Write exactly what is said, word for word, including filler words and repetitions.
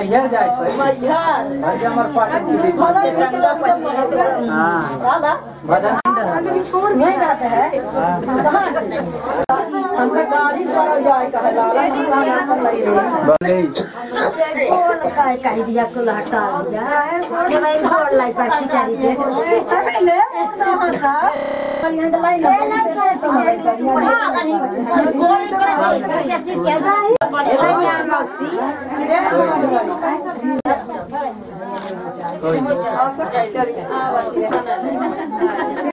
मैहर जाए से मैहर आज हमर पार्टी की हां वाला भजन हम छोड़ नहीं जाते हैं हमका गाड़ी पर जाए कहे लाला लाला हम ले कौन काय काय दिया को हटा दिया के भाई घर लाई पर खिचारी दे सब ले था यहां तो लाई कोई